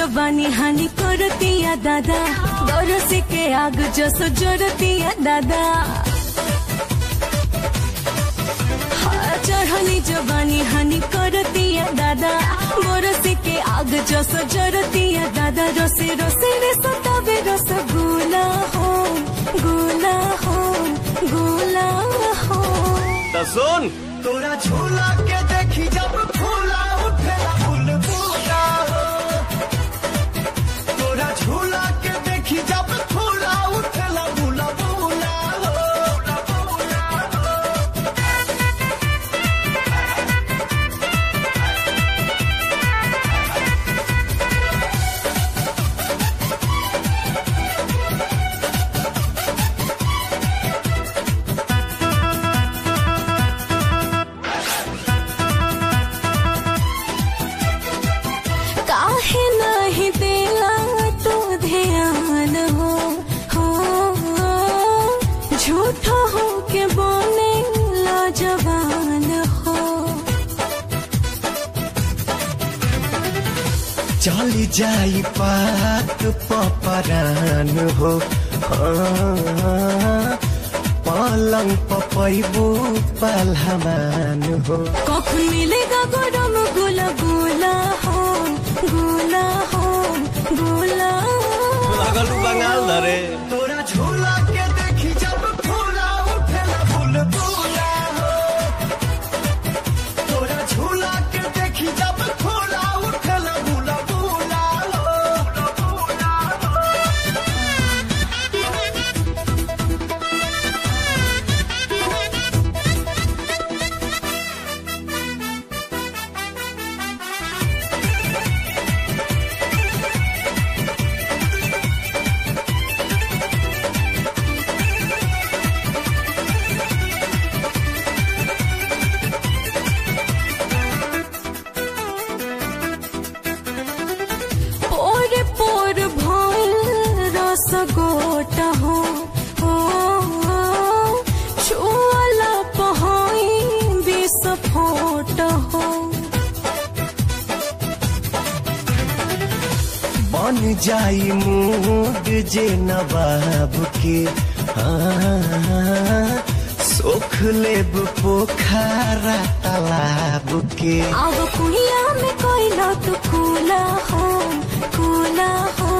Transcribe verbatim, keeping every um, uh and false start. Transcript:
जवानी हानि करतिया दादा, बरसी के आग जस जोरतिया दादा। चढ़नी जवानी हानि करतिया दादा, बरसी के आग जस जोरतिया दादा। रसे रसे रे सतावे रस गुला हो, गुला हो, गुला हो। तो सुन तोरा झूला के देखी जब फूला उठेला बुलबुला हो, तोरा झूला के देखी जब फूला उठेला बुलबुला हो। काहे नहीं देला तू ध्यान हो, हो, झूठो हो के बोले लाजवान हो। चली जाई पाक पपरान हो, हाँ, पलंग पपैबू पलहमान हो। कखन मिलेगा गरम गुला गुला हो, गुला हो, गुला लगलू बंगाल धरे। तोरा झूला के देखी जब फूला उठेला बुलबुला हो, तोरा झूला के देखी जब फूला उठेला बुलबुला हो। पोर पोर भइल रस गोटा हो, हो, छुअला पहई विस्फोट हो। बन जाई मूड जे नवाब के, हाँ, सोख लेब पोखरा तालाब के। अब कुइया में कोयला तू कूला हो, कूला हो,